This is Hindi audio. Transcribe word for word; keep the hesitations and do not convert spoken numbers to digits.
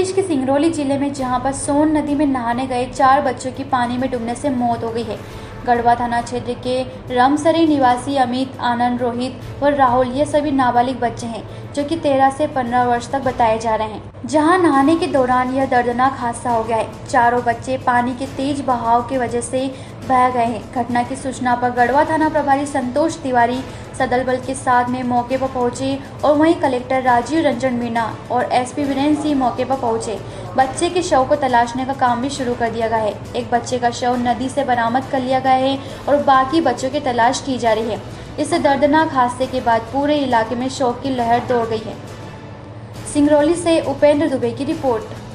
प्रदेश के सिंगरौली जिले में जहां पर सोन नदी में नहाने गए चार बच्चों की पानी में डूबने से मौत हो गई है। गढ़वा थाना क्षेत्र के रामसरी निवासी अमित, आनंद, रोहित और राहुल ये सभी नाबालिग बच्चे हैं जो कि तेरह से पंद्रह वर्ष तक बताए जा रहे हैं। जहां नहाने के दौरान यह दर्दनाक हादसा हो गया है। चारों बच्चे पानी के तेज बहाव की वजह से बह गए हैं। घटना की सूचना पर गढ़वा थाना प्रभारी संतोष तिवारी सदल बल के साथ में मौके पर पहुंचे और वहीं कलेक्टर राजीव रंजन मीणा और एसपी वीरेंद्र सिंह मौके पर पहुंचे। बच्चे के शव को तलाशने का काम भी शुरू कर दिया गया है। एक बच्चे का शव नदी से बरामद कर लिया गया है और बाकी बच्चों की तलाश की जा रही है। इस दर्दनाक हादसे के बाद पूरे इलाके में शोक की लहर दौड़ गई है। सिंगरौली से उपेंद्र दुबे की रिपोर्ट।